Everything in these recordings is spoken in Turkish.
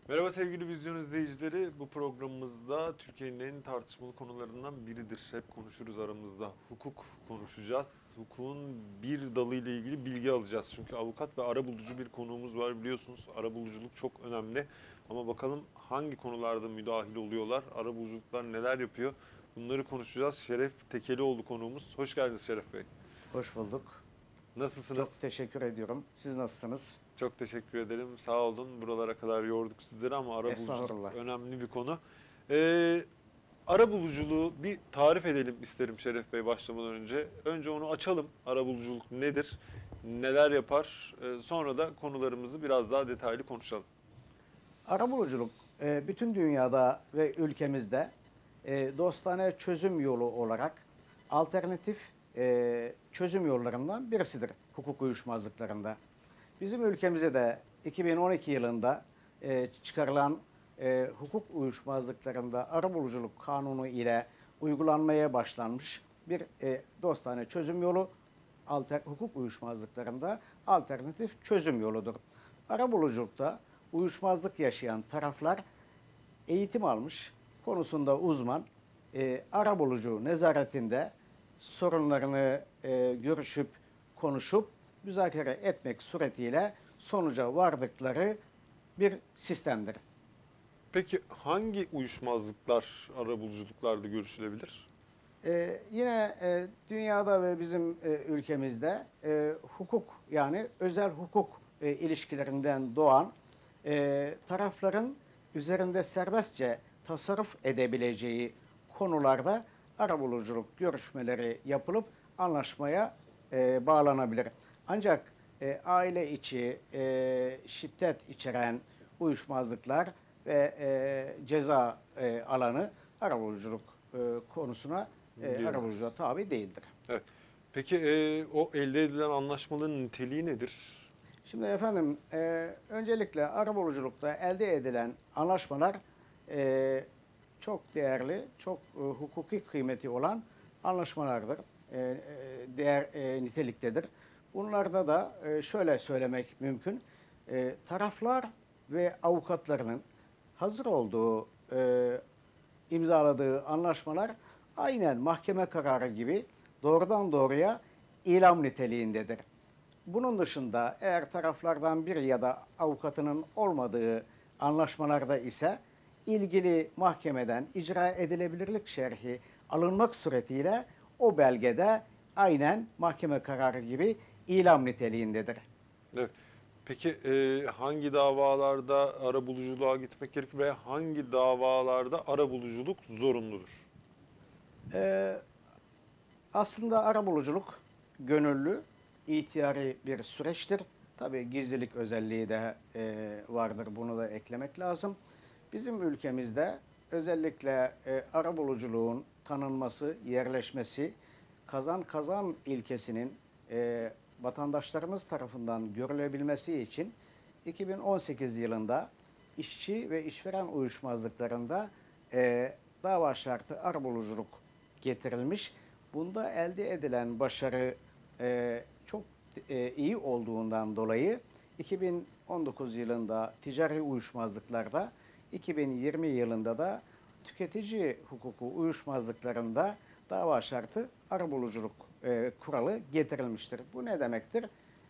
Merhaba sevgili vizyon izleyicileri. Bu programımızda Türkiye'nin en tartışmalı konularından biridir. Hep konuşuruz aramızda. Hukuk konuşacağız. Hukukun bir dalı ile ilgili bilgi alacağız. Çünkü avukat ve arabulucu bir konuğumuz var biliyorsunuz. Arabuluculuk çok önemli. Ama bakalım hangi konularda müdahil oluyorlar? Arabuluculuklar neler yapıyor? Bunları konuşacağız. Şeref Tekelioğlu konuğumuz. Hoş geldiniz Şeref Bey. Hoş bulduk. Nasılsınız? Çok teşekkür ediyorum. Siz nasılsınız? Çok teşekkür ederim. Sağ olun. Buralara kadar yorduk sizleri ama arabuluculuk Estağfurullah. önemli bir konu. Ee, Arabuluculuğu bir tarif edelim isterim Şeref Bey başlamadan önce. Önce onu açalım. Arabuluculuk nedir? Neler yapar? Sonra da konularımızı biraz daha detaylı konuşalım. Arabuluculuk bütün dünyada ve ülkemizde dostane çözüm yolu olarak alternatif çözüm yollarından birisidir hukuk uyuşmazlıklarında. Bizim ülkemize de 2012 yılında çıkarılan hukuk uyuşmazlıklarında arabuluculuk kanunu ile uygulanmaya başlanmış bir dostane çözüm yolu hukuk uyuşmazlıklarında alternatif çözüm yoludur. Arabuluculukta uyuşmazlık yaşayan taraflar eğitim almış, konusunda uzman, arabulucu nezaretinde sorunlarını görüşüp, konuşup, müzakere etmek suretiyle sonuca vardıkları bir sistemdir. Peki hangi uyuşmazlıklar arabuluculuklarda görüşülebilir? Yine dünyada ve bizim ülkemizde hukuk yani özel hukuk ilişkilerinden doğan tarafların üzerinde serbestçe tasarruf edebileceği konularda arabuluculuk görüşmeleri yapılıp anlaşmaya bağlanabilir. Ancak aile içi şiddet içeren uyuşmazlıklar ve ceza alanı arabuluculuk konusuna Girmez. arabuluculuğa tabi değildir. Evet. Peki o elde edilen anlaşmaların niteliği nedir? Şimdi efendim öncelikle arabuluculukta elde edilen anlaşmalar çok değerli, çok hukuki kıymeti olan anlaşmalardır. Değer niteliktedir. Bunlarda da şöyle söylemek mümkün. Taraflar ve avukatlarının hazır olduğu, imzaladığı anlaşmalar aynen mahkeme kararı gibi doğrudan doğruya ilam niteliğindedir. Bunun dışında eğer taraflardan biri ya da avukatının olmadığı anlaşmalarda ise ilgili mahkemeden icra edilebilirlik şerhi alınmak suretiyle o belgede aynen mahkeme kararı gibi ilam niteliğindedir. Evet. Peki hangi davalarda arabuluculuğa gitmek gerekir ve hangi davalarda arabuluculuk zorunludur? Ee, Aslında arabuluculuk gönüllü, ihtiyari bir süreçtir. Tabii gizlilik özelliği de vardır. Bunu da eklemek lazım. Bizim ülkemizde özellikle arabuluculuğun tanınması, yerleşmesi, kazan kazan ilkesinin vatandaşlarımız tarafından görülebilmesi için 2018 yılında işçi ve işveren uyuşmazlıklarında dava şartı arabuluculuk getirilmiş. Bunda elde edilen başarı çok iyi olduğundan dolayı 2019 yılında ticari uyuşmazlıklarda, 2020 yılında da tüketici hukuku uyuşmazlıklarında dava şartı arabuluculuk kuralı getirilmiştir. Bu ne demektir?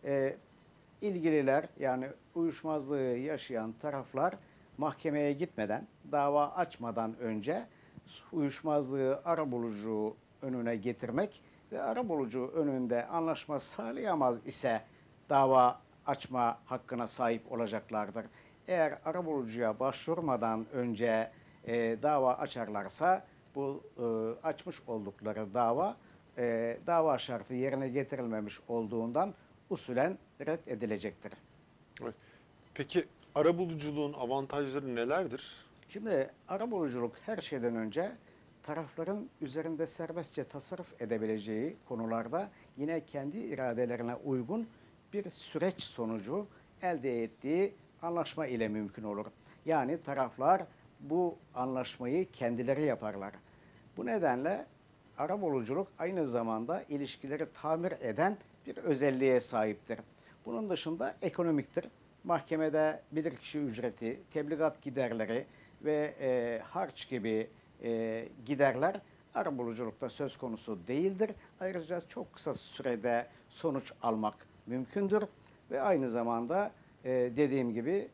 İlgililer yani uyuşmazlığı yaşayan taraflar mahkemeye gitmeden, dava açmadan önce uyuşmazlığı arabulucu önüne getirmek ve arabulucu önünde anlaşma sağlayamaz ise dava açma hakkına sahip olacaklardır. Eğer arabulucuya başvurmadan önce dava açarlarsa bu açmış oldukları dava şartı yerine getirilmemiş olduğundan usulen reddedilecektir. Evet. Peki arabuluculuğun avantajları nelerdir? Şimdi arabuluculuk her şeyden önce tarafların üzerinde serbestçe tasarruf edebileceği konularda yine kendi iradelerine uygun bir süreç sonucu elde ettiği anlaşma ile mümkün olur. Yani taraflar bu anlaşmayı kendileri yaparlar. Bu nedenle arabuluculuk aynı zamanda ilişkileri tamir eden bir özelliğe sahiptir. Bunun dışında ekonomiktir. mahkemede bilirkişi ücreti, tebligat giderleri ve harç gibi giderler arabuluculukta söz konusu değildir. Ayrıca çok kısa sürede sonuç almak mümkündür ve aynı zamanda dediğim gibi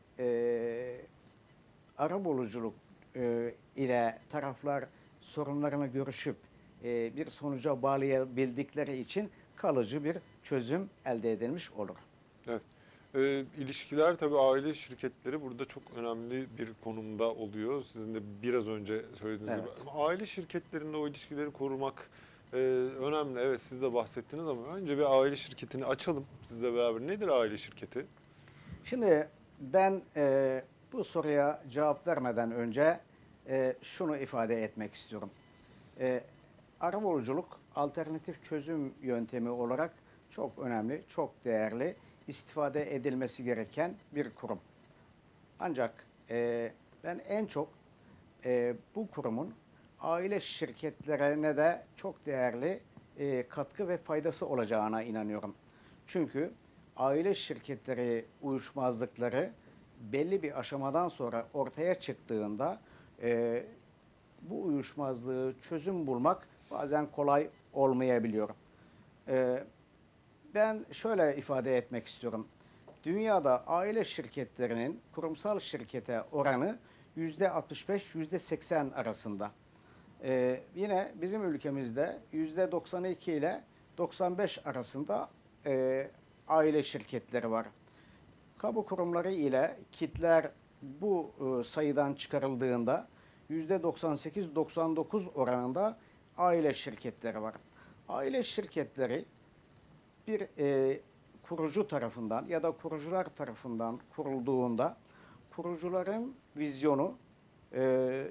arabuluculuk ile taraflar sorunlarını görüşüp bir sonuca bağlayabildikleri için kalıcı bir çözüm elde edilmiş olur. Evet. İlişkiler tabii aile şirketleri burada çok önemli bir konumda oluyor. Sizin de biraz önce söylediğiniz gibi. Evet. Ama aile şirketlerinde o ilişkileri korumak önemli. Evet siz de bahsettiniz ama önce bir aile şirketini açalım sizle beraber. Nedir aile şirketi? Şimdi ben bu soruya cevap vermeden önce şunu ifade etmek istiyorum. Arabuluculuk alternatif çözüm yöntemi olarak çok önemli, çok değerli, istifade edilmesi gereken bir kurum. Ancak ben en çok bu kurumun aile şirketlerine de çok değerli katkı ve faydası olacağına inanıyorum. Çünkü aile şirketleri uyuşmazlıkları belli bir aşamadan sonra ortaya çıktığında e, bu uyuşmazlığı çözüm bulmak bazen kolay olmayabiliyor. E, Ben şöyle ifade etmek istiyorum. Dünyada aile şirketlerinin kurumsal şirkete oranı %65, %80 arasında. Yine bizim ülkemizde %92 ile 95 arasında aile şirketleri var. Kamu kurumları ile kitler bu sayıdan çıkarıldığında %98-99 oranında aile şirketleri var. Aile şirketleri bir kurucu tarafından ya da kurucular tarafından kurulduğunda kurucuların vizyonu e,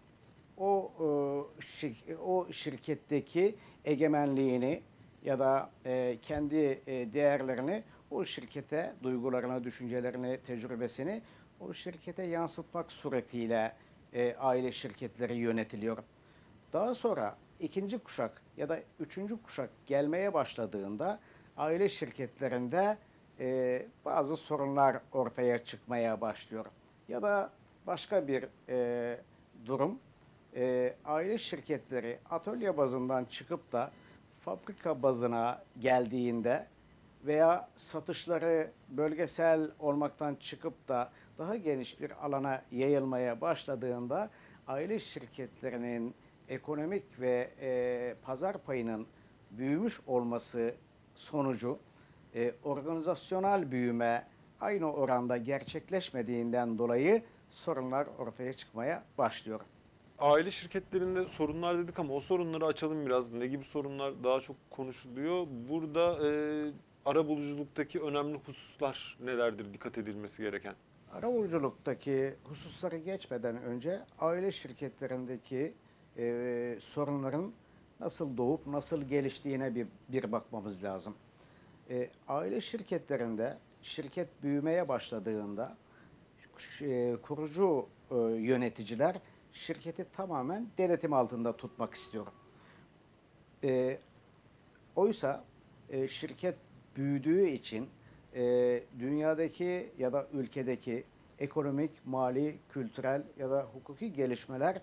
o şirketteki egemenliğini ya da kendi değerlerini o şirkete, duygularını, düşüncelerini, tecrübesini o şirkete yansıtmak suretiyle aile şirketleri yönetiliyor. Daha sonra ikinci kuşak ya da üçüncü kuşak gelmeye başladığında aile şirketlerinde bazı sorunlar ortaya çıkmaya başlıyor. Ya da başka bir durum, aile şirketleri atölye bazından çıkıp da fabrika bazına geldiğinde veya satışları bölgesel olmaktan çıkıp da daha geniş bir alana yayılmaya başladığında aile şirketlerinin ekonomik ve pazar payının büyümüş olması sonucu organizasyonel büyüme aynı oranda gerçekleşmediğinden dolayı sorunlar ortaya çıkmaya başlıyor. Aile şirketlerinde sorunlar dedik ama o sorunları açalım biraz. Ne gibi sorunlar daha çok konuşuluyor? Burada arabuluculuktaki önemli hususlar nelerdir dikkat edilmesi gereken? Arabuluculuktaki hususları geçmeden önce aile şirketlerindeki sorunların nasıl doğup nasıl geliştiğine bir bakmamız lazım. Aile şirketlerinde şirket büyümeye başladığında kurucu yöneticiler şirketi tamamen denetim altında tutmak istiyor. E, Oysa şirket büyüdüğü için dünyadaki ya da ülkedeki ekonomik, mali, kültürel ya da hukuki gelişmeler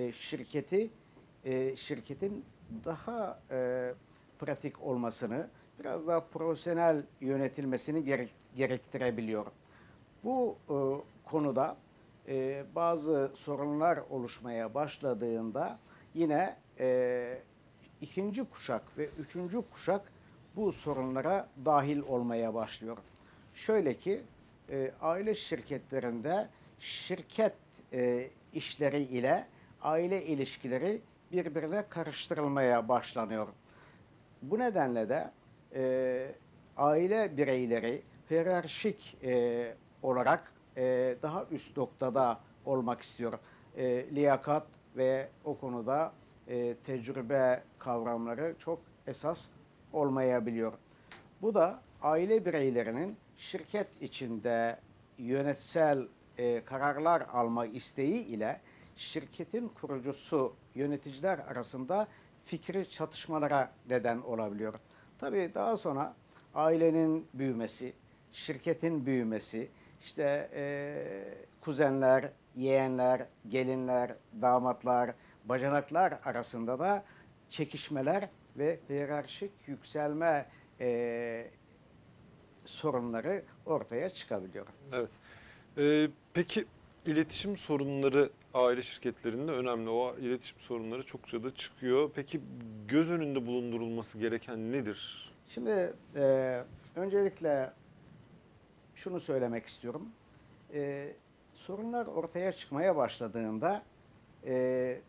şirketin daha pratik olmasını, biraz daha profesyonel yönetilmesini gerektirebiliyor. Bu konuda bazı sorunlar oluşmaya başladığında yine ikinci kuşak ve üçüncü kuşak bu sorunlara dahil olmaya başlıyor. Şöyle ki aile şirketlerinde şirket işleri ile aile ilişkileri birbirine karıştırılmaya başlanıyor. Bu nedenle de aile bireyleri hiyerarşik olarak daha üst noktada olmak istiyor. Liyakat ve o konuda tecrübe kavramları çok esas olmayabiliyor. Bu da aile bireylerinin şirket içinde yönetsel kararlar alma isteği ile şirketin kurucusu yöneticiler arasında fikri çatışmalara neden olabiliyor. Tabii daha sonra ailenin büyümesi, şirketin büyümesi, işte kuzenler, yeğenler, gelinler, damatlar, bacanaklar arasında da çekişmeler ve hiyerarşik yükselme sorunları ortaya çıkabiliyor. Evet. Peki iletişim sorunları aile şirketlerinde önemli. O iletişim sorunları çokça da çıkıyor. Peki göz önünde bulundurulması gereken nedir? Şimdi öncelikle şunu söylemek istiyorum. E, Sorunlar ortaya çıkmaya başladığında e,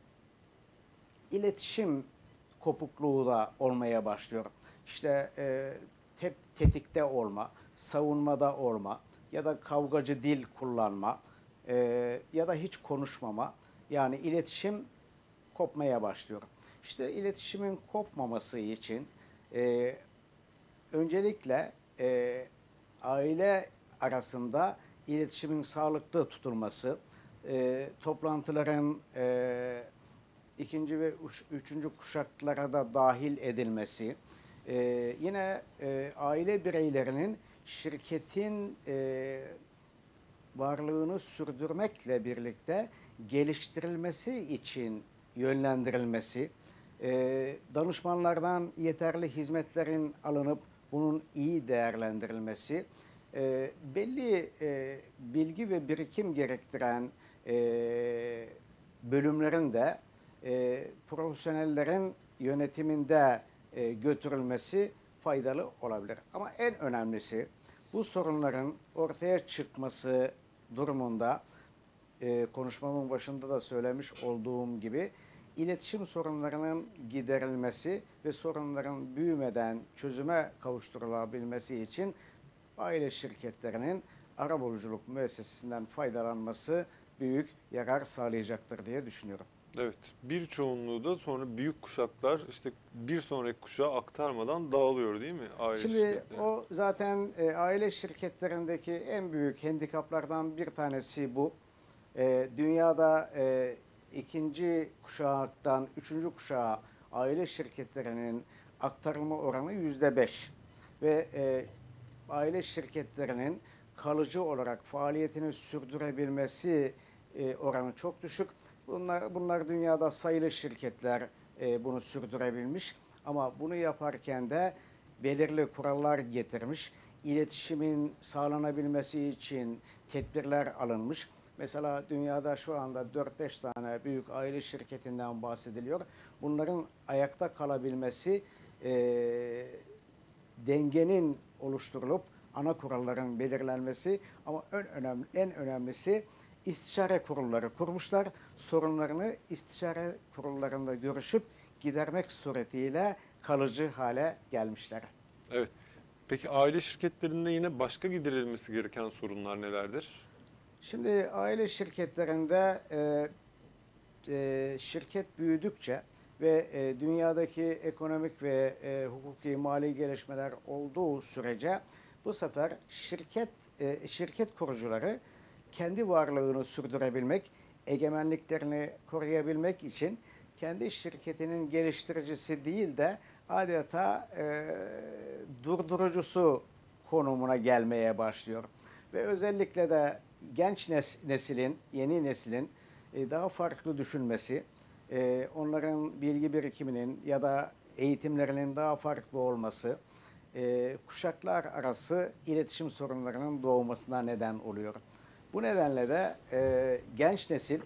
iletişim kopukluğu da olmaya başlıyor. İşte tetikte olma, savunmada olma ya da kavgacı dil kullanma ya da hiç konuşmama, yani iletişim kopmaya başlıyor. İşte iletişimin kopmaması için e, öncelikle aile arasında iletişimin sağlıklı tutulması, toplantıların ikinci ve üçüncü kuşaklara da dahil edilmesi, yine aile bireylerinin şirketin varlığını sürdürmekle birlikte geliştirilmesi için yönlendirilmesi, danışmanlardan yeterli hizmetlerin alınıp bunun iyi değerlendirilmesi, belli bilgi ve birikim gerektiren bölümlerin de profesyonellerin yönetiminde götürülmesi faydalı olabilir. Ama en önemlisi bu sorunların ortaya çıkması durumunda konuşmamın başında da söylemiş olduğum gibi iletişim sorunlarının giderilmesi ve sorunların büyümeden çözüme kavuşturulabilmesi için aile şirketlerinin arabuluculuk müessesesinden faydalanması büyük yarar sağlayacaktır diye düşünüyorum. Evet, bir çoğunluğu da sonra büyük kuşaklar işte bir sonraki kuşağa aktarmadan dağılıyor değil mi aile Şimdi şirketleri? o zaten aile şirketlerindeki en büyük handikaplardan bir tanesi bu. Dünyada ikinci kuşaktan üçüncü kuşağa aile şirketlerinin aktarılma oranı %5 ve aile şirketlerinin kalıcı olarak faaliyetini sürdürebilmesi oranı çok düşük. Bunlar dünyada sayılı şirketler bunu sürdürebilmiş ama bunu yaparken de belirli kurallar getirmiş. İletişimin sağlanabilmesi için tedbirler alınmış. Mesela dünyada şu anda 4-5 tane büyük aile şirketinden bahsediliyor. Bunların ayakta kalabilmesi dengenin oluşturulup ana kuralların belirlenmesi ama en önemlisi istişare kurulları kurmuşlar. Sorunlarını istişare kurullarında görüşüp gidermek suretiyle kalıcı hale gelmişler. Evet. Peki aile şirketlerinde yine başka giderilmesi gereken sorunlar nelerdir? Şimdi aile şirketlerinde şirket büyüdükçe ve dünyadaki ekonomik ve hukuki mali gelişmeler olduğu sürece bu sefer şirket kurucuları kendi varlığını sürdürebilmek, egemenliklerini koruyabilmek için kendi şirketinin geliştiricisi değil de adeta durdurucusu konumuna gelmeye başlıyor. Ve özellikle de genç neslin, yeni neslin daha farklı düşünmesi, onların bilgi birikiminin ya da eğitimlerinin daha farklı olması, kuşaklar arası iletişim sorunlarının doğmasına neden oluyor. Bu nedenle de genç nesil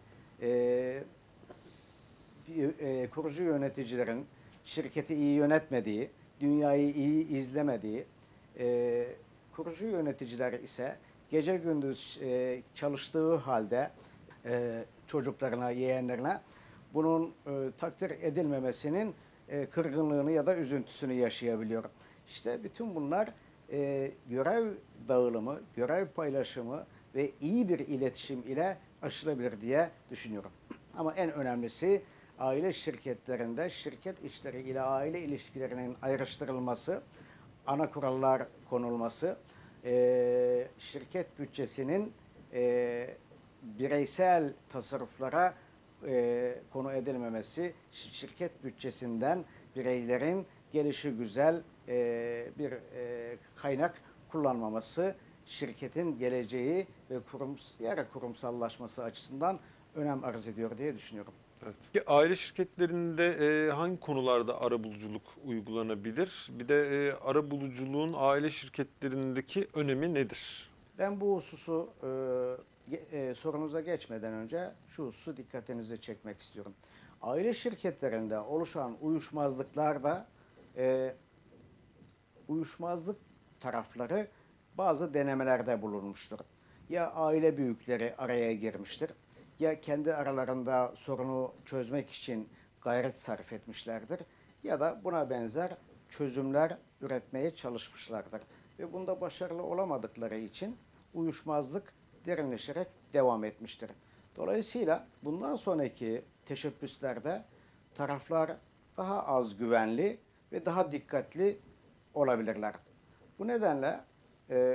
kurucu yöneticilerin şirketi iyi yönetmediği, dünyayı iyi izlemediği, kurucu yöneticiler ise gece gündüz çalıştığı halde çocuklarına, yeğenlerine bunun takdir edilmemesinin kırgınlığını ya da üzüntüsünü yaşayabiliyor. İşte bütün bunlar görev dağılımı, görev paylaşımı ve iyi bir iletişim ile aşılabilir diye düşünüyorum. Ama en önemlisi aile şirketlerinde şirket işleri ile aile ilişkilerinin ayrıştırılması, ana kurallar konulması, şirket bütçesinin bireysel tasarruflara konu edilmemesi, şirket bütçesinden bireylerin gelişigüzel bir kaynak kullanmaması şirketin geleceği ve kurumsallaşması açısından önem arz ediyor diye düşünüyorum. Evet. Peki aile şirketlerinde hangi konularda arabuluculuk uygulanabilir? Bir de arabuluculuğun aile şirketlerindeki önemi nedir? Ben bu hususu sorunuza geçmeden önce şu hususu dikkatinizi çekmek istiyorum. Aile şirketlerinde oluşan uyuşmazlıklarda e, uyuşmazlık tarafları bazı denemelerde bulunmuştur. Ya aile büyükleri araya girmiştir, ya kendi aralarında sorunu çözmek için gayret sarf etmişlerdir, ya da buna benzer çözümler üretmeye çalışmışlardır. Ve bunda başarılı olamadıkları için uyuşmazlık derinleşerek devam etmiştir. Dolayısıyla bundan sonraki teşebbüslerde taraflar daha az güvenli ve daha dikkatli olabilirler. Bu nedenle e,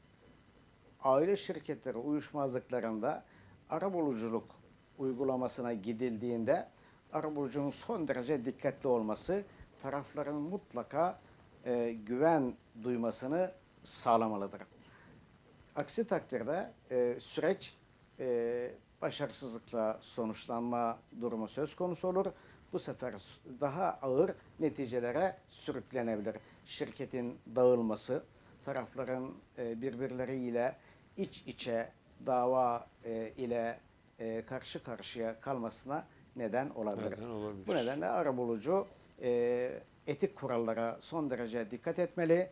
aile şirketleri uyuşmazlıklarında arabuluculuk uygulamasına gidildiğinde arabulucunun son derece dikkatli olması tarafların mutlaka güven duymasını sağlamalıdır. Aksi takdirde süreç başarısızlıkla sonuçlanma durumu söz konusu olur. Bu sefer daha ağır neticelere sürüklenebilir. Şirketin dağılması, tarafların birbirleriyle iç içe dava ile karşı karşıya kalmasına neden olabilir. Neden olabilir? Bu nedenle arabulucu etik kurallara son derece dikkat etmeli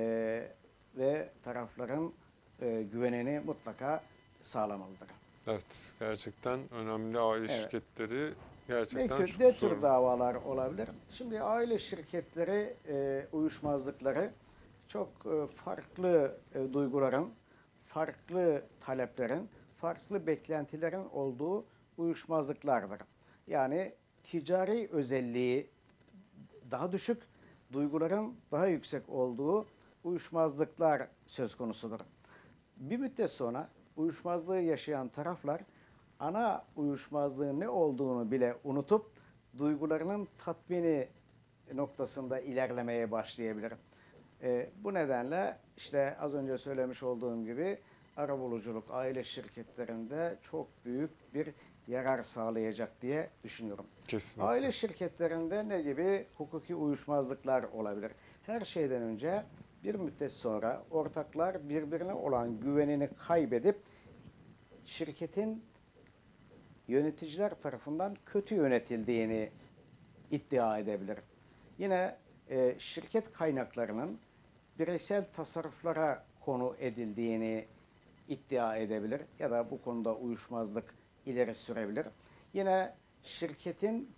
ve tarafların güvenini mutlaka sağlamalıdır. Evet, gerçekten önemli aile Evet. şirketleri gerçekten çok Ne sorun. tür davalar olabilir? Şimdi aile şirketleri uyuşmazlıkları çok farklı duyguların, farklı taleplerin, farklı beklentilerin olduğu uyuşmazlıklardır. Yani ticari özelliği daha düşük, duyguların daha yüksek olduğu uyuşmazlıklar söz konusudur. Bir müddet sonra uyuşmazlığı yaşayan taraflar ana uyuşmazlığın ne olduğunu bile unutup duygularının tatmini noktasında ilerlemeye başlayabilir. Bu nedenle işte az önce söylemiş olduğum gibi arabuluculuk aile şirketlerinde çok büyük bir yarar sağlayacak diye düşünüyorum. Kesinlikle. Aile şirketlerinde ne gibi hukuki uyuşmazlıklar olabilir? Her şeyden önce bir müddet sonra ortaklar birbirine olan güvenini kaybedip şirketin yöneticiler tarafından kötü yönetildiğini iddia edebilir. Yine şirket kaynaklarının bireysel tasarruflara konu edildiğini iddia edebilir ya da bu konuda uyuşmazlık ileri sürebilir. Yine şirketin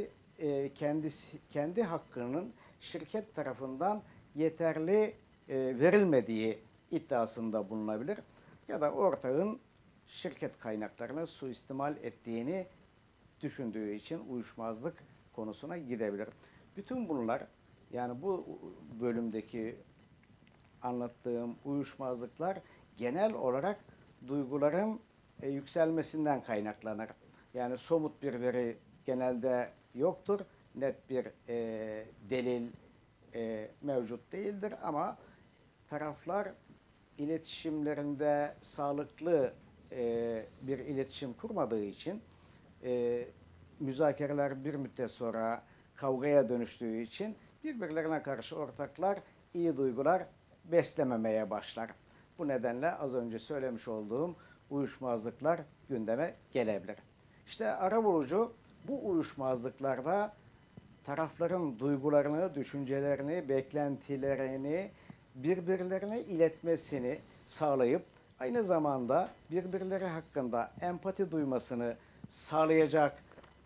kendi hakkının şirket tarafından yeterli verilmediği iddiasında bulunabilir ya da ortağın şirket kaynaklarını suistimal ettiğini düşündüğü için uyuşmazlık konusuna gidebilir. Bütün bunlar yani bu bölümdeki anlattığım uyuşmazlıklar genel olarak duyguların yükselmesinden kaynaklanır. Yani somut bir veri genelde yoktur. Net bir delil mevcut değildir ama taraflar iletişimlerinde sağlıklı bir iletişim kurmadığı için müzakereler bir müddet sonra kavgaya dönüştüğü için birbirlerine karşı ortaklar iyi duygular beslememeye başlar. Bu nedenle az önce söylemiş olduğum uyuşmazlıklar gündeme gelebilir. İşte arabulucu bu uyuşmazlıklarda tarafların duygularını, düşüncelerini, beklentilerini birbirlerine iletmesini sağlayıp aynı zamanda birbirleri hakkında empati duymasını sağlayacak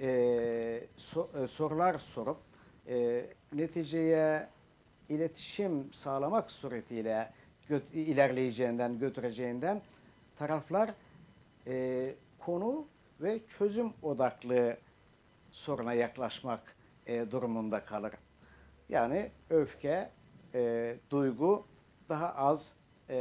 sorular sorup neticeye iletişim sağlamak suretiyle götüreceğinden taraflar konu ve çözüm odaklı soruna yaklaşmak durumunda kalır. Yani öfke, duygu daha az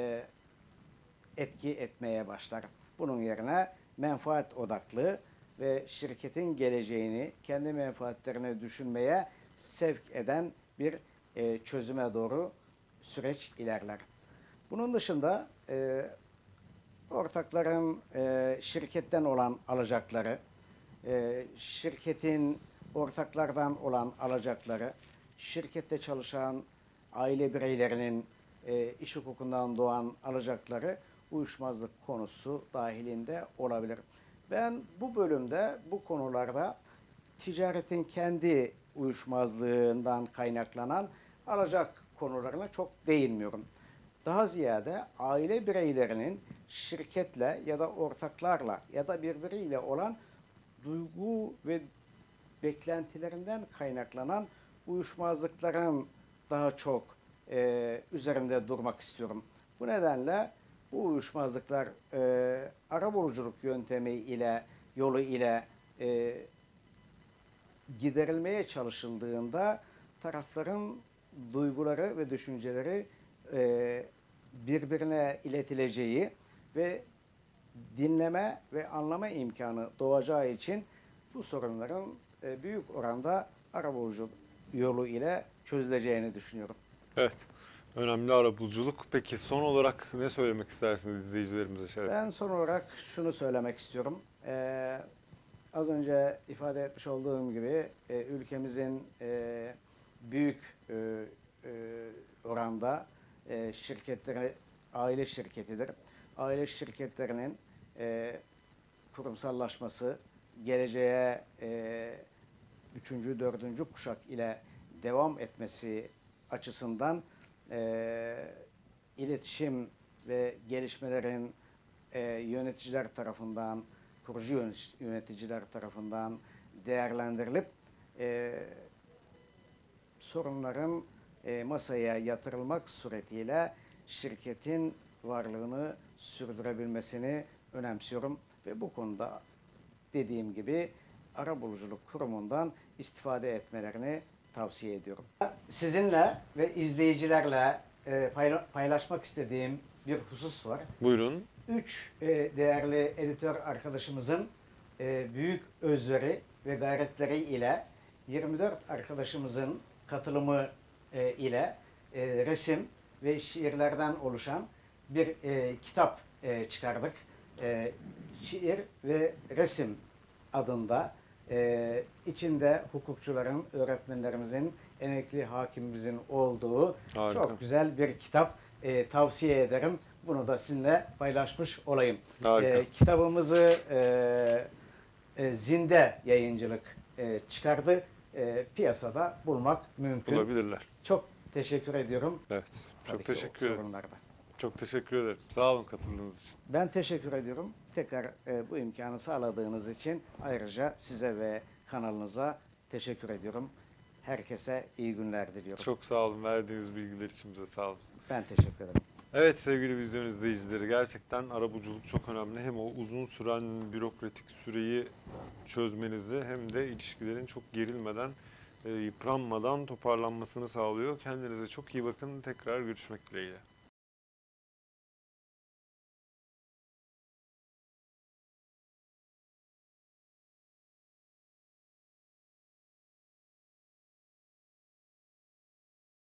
etki etmeye başlar. Bunun yerine menfaat odaklı ve şirketin geleceğini, kendi menfaatlerini düşünmeye sevk eden bir çözüme doğru süreç ilerler. Bunun dışında ortakların şirketten olan alacakları, şirketin ortaklardan olan alacakları, şirkette çalışan aile bireylerinin iş hukukundan doğan alacakları uyuşmazlık konusu dahilinde olabilir. Ben bu bölümde bu konularda ticaretin kendi uyuşmazlığından kaynaklanan alacak konularına çok değinmiyorum. Daha ziyade aile bireylerinin şirketle ya da ortaklarla ya da birbiriyle olan duygu ve beklentilerinden kaynaklanan uyuşmazlıkların daha çok üzerinde durmak istiyorum. Bu nedenle bu uyuşmazlıklar arabuluculuk yöntemi ile, yolu ile giderilmeye çalışıldığında tarafların duyguları ve düşünceleri birbirine iletileceği ve dinleme ve anlama imkanı doğacağı için bu sorunların büyük oranda arabuluculuk yolu ile çözüleceğini düşünüyorum. Evet. Önemli arabuluculuk. Peki son olarak ne söylemek istersiniz izleyicilerimize Şeref? Ben son olarak şunu söylemek istiyorum. Az önce ifade etmiş olduğum gibi ülkemizin büyük oranda şirketleri aile şirketidir. Aile şirketlerinin kurumsallaşması, geleceğe 3. 4. kuşak ile devam etmesi açısından iletişim ve gelişmelerin yöneticiler tarafından, kurucu yöneticiler tarafından değerlendirilip sorunların masaya yatırılmak suretiyle şirketin varlığını sürdürebilmesini önemsiyorum ve bu konuda dediğim gibi Arabuluculuk Kurumu'ndan istifade etmelerini tavsiye ediyorum. Sizinle ve izleyicilerle paylaşmak istediğim bir husus var. Buyurun. 3 değerli editör arkadaşımızın büyük özveri ve gayretleri ile 24 arkadaşımızın katılımı ile resim ve şiirlerden oluşan bir kitap çıkardık. Şiir ve Resim adında içinde hukukçuların, öğretmenlerimizin, emekli hakimimizin olduğu Harika. çok güzel bir kitap tavsiye ederim. Bunu da sizinle paylaşmış olayım. Kitabımızı Zinde Yayıncılık çıkardı. Piyasada bulmak mümkün. Bulabilirler. Çok teşekkür ediyorum. Evet. Tabii Çok ki teşekkür ederim. sorunlarda. Çok teşekkür ederim. Sağ olun katıldığınız için. Ben teşekkür ediyorum. Tekrar bu imkanı sağladığınız için ayrıca size ve kanalınıza teşekkür ediyorum. Herkese iyi günler diliyorum. Çok sağ olun. Verdiğiniz bilgiler için bize sağ olun. Ben teşekkür ederim. Evet sevgili vizyon izleyicileri, gerçekten arabuluculuk çok önemli. Hem o uzun süren bürokratik süreyi çözmenizi hem de ilişkilerin çok gerilmeden, yıpranmadan toparlanmasını sağlıyor. Kendinize çok iyi bakın. Tekrar görüşmek dileğiyle.